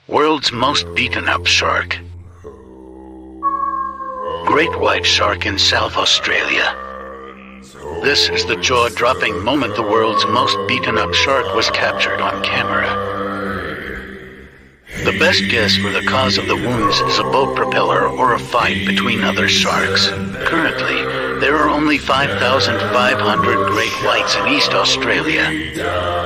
World's most beaten up shark. Great white shark in South Australia. This is the jaw-dropping moment the world's most beaten up shark was captured on camera. The best guess for the cause of the wounds is a boat propeller or a fight between other sharks. Currently, there are only 5,500 great whites in East Australia.